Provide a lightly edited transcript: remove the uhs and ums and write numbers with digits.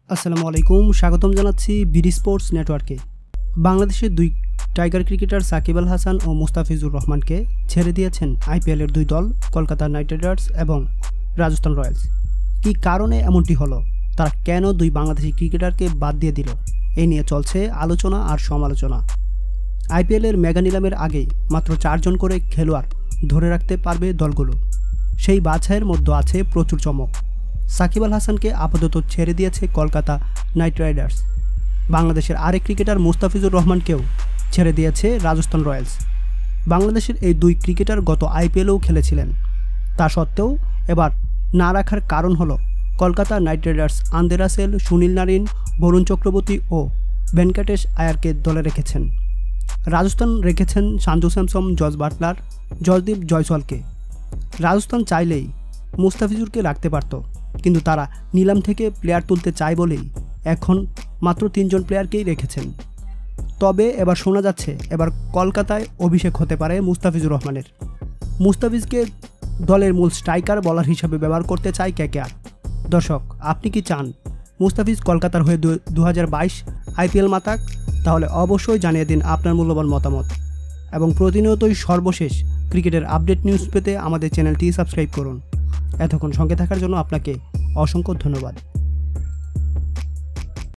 আসসালামু আলাইকুম, স্বাগতম জানাচ্ছি বিডি স্পোর্টস নেটওয়ার্কে। বাংলাদেশের দুই টাইগার ক্রিকেটার সাকিব আল হাসান ও মুস্তাফিজুর রহমানকে ছেড়ে দিয়েছেন আইপিএলের দুই দল কলকাতা নাইট রাইডার্স এবং রাজস্থান রয়্যালস। কী কারণে এমনটি হলো, তারা কেন দুই বাংলাদেশি ক্রিকেটারকে বাদ দিয়ে দিল, এই নিয়ে চলছে আলোচনা আর সমালোচনা। আইপিএলের মেগা নিলামের আগেই মাত্র 4 জন করে খেলোয়াড় ধরে রাখতে পারবে দলগুলো। সেই বাছাইয়ের মধ্যে আছে প্রচুর চমক। সাকিব আল হাসানকে আপাতত ছেড়ে দিয়েছে কলকাতা নাইট রাইডার্স। বাংলাদেশের আরেক ক্রিকেটার মুস্তাফিজুর রহমানকেও ছেড়ে দিয়েছে রাজস্থান রয়্যালস। বাংলাদেশের এই দুই ক্রিকেটার গত আইপিএলেও খেলেছিলেন। তা সত্ত্বেও এবার না রাখার কারণ হলো Kolkata Knight Riders Andre Russell, Sunil Narine, Varun Chakravarthy ও ভেঙ্কটেশ আয়ারকে দলে রেখেছেন। রাজস্থান রেখেছেন সঞ্জু স্যামসন, জস বাটলার, জসদীপ জয়সওয়ালকে। রাজস্থান চাইলেই মুস্তাফিজুরকে রাখতে পারত, কিন্তু তারা নিলাম থেকে প্লেয়ার তুলতে চায় বলেই এখন মাত্র 3 জন প্লেয়ারকেই রেখেছেন। তবে এবার শোনা যাচ্ছে এবার কলকাতায় অভিষেক হতে পারে মুস্তাফিজুর রহমানের। মুস্তাফিজকে দলের মূল স্ট্রাইকার বলার হিসাবে ব্যবহার করতে চায় কেকেআর। দর্শক, আপনি কি চান মুস্তাফিজ কলকাতার হয়ে 2022 আইপিএল মাতাক? তাহলে অবশ্যই জানিয়ে দিন আপনার মূল্যবান মতামত এবং প্রতিনিয়তই সর্বশেষ ক্রিকেটের আপডেট নিউজ পেতে আমাদের চ্যানেলটি সাবস্ক্রাইব করুন। এতক্ষণ সঙ্গে থাকার জন্য আপনাকে অসংখ্য ধন্যবাদ।